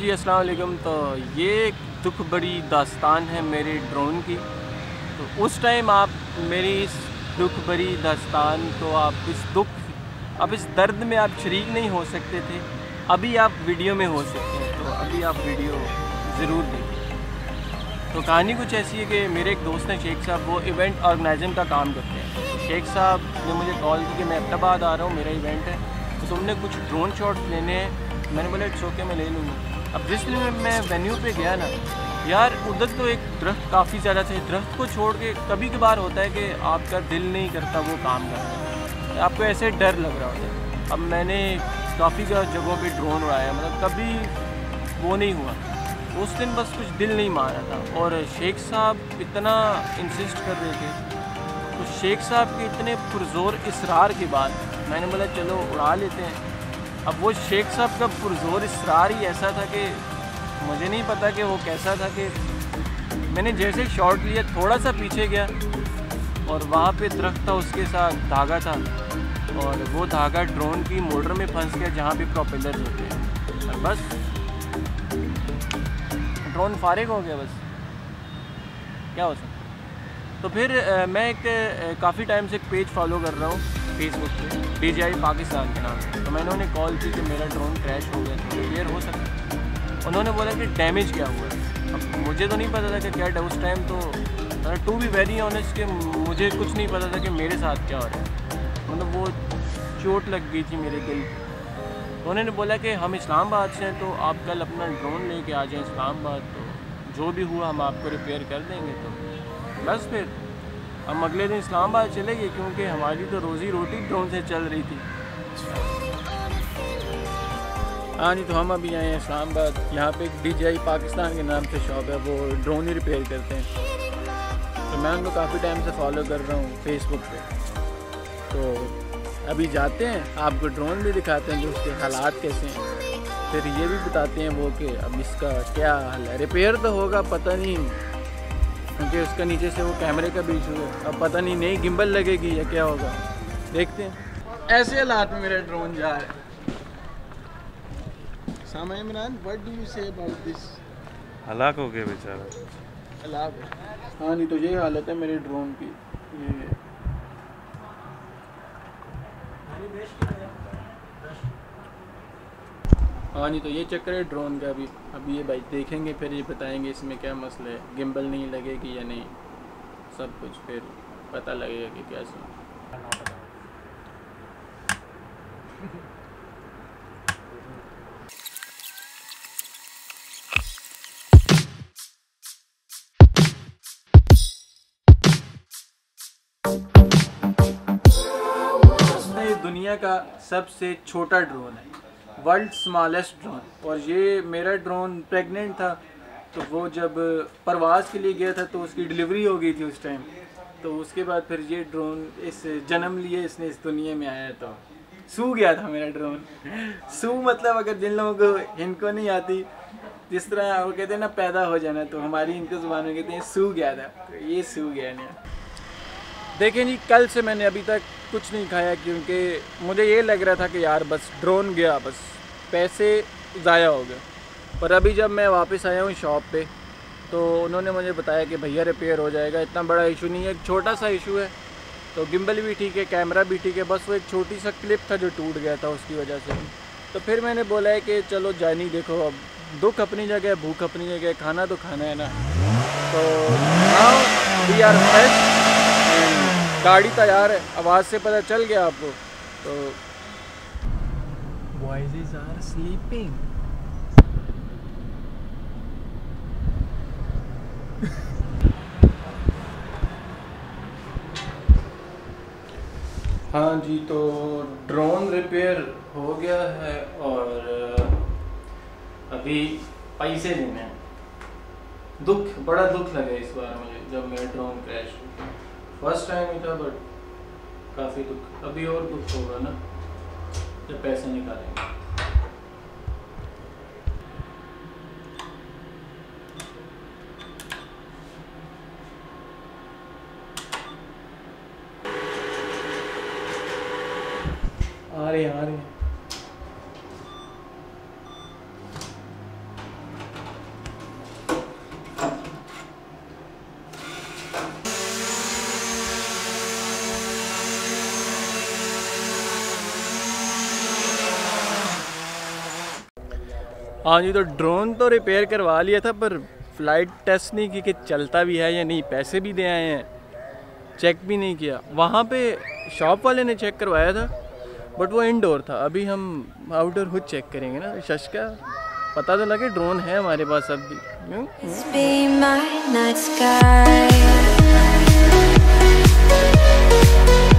जी अस्सलाम वालेकुम। तो ये एक दुख बड़ी दास्तान है मेरे ड्रोन की। तो उस टाइम आप मेरी इस दुख भरी दास्तान को आप इस दर्द में आप शरीक नहीं हो सकते थे। अभी आप वीडियो में हो सकते हैं, तो अभी आप वीडियो ज़रूर देखिए। तो कहानी कुछ ऐसी है कि मेरे एक दोस्त हैं शेख साहब, वो इवेंट ऑर्गेनाइजिंग का काम करते हैं। तो शेख साहब ने मुझे कॉल की कि मैं अहमदाबाद आ रहा हूँ, मेरा इवेंट है, तो तुमने कुछ ड्रोन शॉट्स लेने हैं। मैंने बोला इट्स ओके, मैं ले लूँगा। अब जिस दिन मैं वेन्यू पे गया ना यार, उधर तो एक दरख्त काफ़ी ज़्यादा थे। दरख्त को छोड़ के कभी कभार होता है कि आपका दिल नहीं करता वो काम करना, आपको ऐसे डर लग रहा होता है। अब मैंने काफ़ी जगहों पे ड्रोन उड़ाया, मतलब कभी वो नहीं हुआ। उस दिन बस कुछ दिल नहीं मारा था, और शेख साहब इतना इंसिस्ट कर रहे थे। तो शेख साहब के इतने पुरजोर इसरार के बाद मैंने बोला चलो उड़ा लेते हैं। अब वो शेख साहब का पुरजोर इसरार ही ऐसा था कि मुझे नहीं पता कि वो कैसा था कि मैंने जैसे शॉट लिया, थोड़ा सा पीछे गया और वहाँ पे दरख्त था, उसके साथ धागा था, और वो धागा ड्रोन की मोटर में फंस गया जहाँ पे प्रोपेलर होते हैं, और बस ड्रोन फारिग हो गया। बस क्या हो सकता। तो फिर मैं एक काफ़ी टाइम से एक पेज फॉलो कर रहा हूँ फेसबुक पे, DJI पाकिस्तान के नाम से। तो मैंने उन्हें कॉल की कि मेरा ड्रोन क्रैश हो गया, तो रिपेयर हो सकता है। उन्होंने बोला कि डैमेज क्या हुआ है। अब मुझे तो नहीं पता था कि क्या उस टाइम, तो टू बी वेरी ऑनेस्ट कि मुझे कुछ नहीं पता था कि मेरे साथ क्या हो रहा है। मतलब वो चोट लग गई थी मेरे दिल। तो उन्होंने बोला कि हम इस्लामाबाद से हैं, तो आप कल अपना ड्रोन लेके आ जाएँ इस्लामाबाद, तो जो भी हुआ हम आपको रिपेयर कर देंगे। तो बस फिर हम अगले दिन इस्लामाबाद चले गए, क्योंकि हमारी तो रोज़ी रोटी ड्रोन से चल रही थी। हाँ जी, तो हम अभी आए हैं इस्लामाबाद। यहाँ पे एक DJI पाकिस्तान के नाम से शॉप है, वो ड्रोन ही रिपेयर करते हैं। तो मैं उनको काफ़ी टाइम से फॉलो कर रहा हूँ फेसबुक पे। तो अभी जाते हैं, आपको ड्रोन भी दिखाते हैं कि उसके हालात कैसे हैं, फिर ये भी बताते हैं वो कि अब इसका क्या हाल है। रिपेयर तो होगा पता नहीं, क्योंकि उसका नीचे से वो कैमरे का भी इशू है। अब पता नहीं नई गिम्बल लगेगी या क्या होगा, देखते हैं। ऐसे हालात में मेरा ड्रोन जा रहा है। Sama Imran, what do you say about this? हलाक हो गया बेचारा। हलाक है। हाँ नहीं, तो ये हालत है मेरे ड्रोन की। ये हाँ नहीं, तो ये चक्कर है ड्रोन का। अभी ये भाई देखेंगे, फिर ये बताएंगे इसमें क्या मसला है, गिम्बल नहीं लगेगी या नहीं, सब कुछ फिर पता लगेगा कि क्या सीन। ये दुनिया का सबसे छोटा ड्रोन है, वर्ल्ड स्मॉलेस्ट ड्रोन। और ये मेरा ड्रोन प्रेग्नेंट था, तो वो जब परवाज़ के लिए गया था तो उसकी डिलीवरी हो गई थी उस टाइम। तो उसके बाद फिर ये ड्रोन इस जन्म लिए इसने इस दुनिया में आया, तो सू गया था मेरा ड्रोन। सू मतलब अगर जिन लोगों को इनको नहीं आती, जिस तरह वो कहते हैं ना पैदा हो जाना, तो हमारी इनको ज़ुबान में कहते हैं सू गया था, तो ये सू गया ना। देखें जी, कल से मैंने अभी तक कुछ नहीं खाया, क्योंकि मुझे ये लग रहा था कि यार बस ड्रोन गया, बस पैसे ज़ाया हो गए। पर अभी जब मैं वापस आया हूँ शॉप पे, तो उन्होंने मुझे बताया कि भैया रिपेयर हो जाएगा, इतना बड़ा इशू नहीं है, एक छोटा सा इशू है। तो गिम्बल भी ठीक है, कैमरा भी ठीक है, बस वो एक छोटी सा क्लिप था जो टूट गया था, उसकी वजह से। तो फिर मैंने बोला है कि चलो जानी, देखो अब दुख अपनी जगह, भूख अपनी जगह, खाना तो खाना है ना। तो now we are fresh and गाड़ी तैयार है। आवाज़ से पता चल गया आपको। तो वॉइसेस आर स्लीपिंग। हाँ जी, तो ड्रोन रिपेयर हो गया है, और अभी पैसे देने हैं। बड़ा दुख लगा इस बार मुझे जब मेरा ड्रोन क्रैश हुआ। फर्स्ट टाइम ही था, बट काफ़ी दुख। अभी और दुख होगा ना जब पैसे निकालेंगे। आ रहे हैं। हाँ जी, तो ड्रोन तो रिपेयर करवा लिया था, पर फ़्लाइट टेस्ट नहीं की कि चलता भी है या नहीं। पैसे भी दे आए हैं, चेक भी नहीं किया। वहाँ पे शॉप वाले ने चेक करवाया था, बट वो इनडोर था। अभी हम आउटडोर खुद चेक करेंगे ना। शश का पता तो लगे ड्रोन है हमारे पास अब भी। यूँ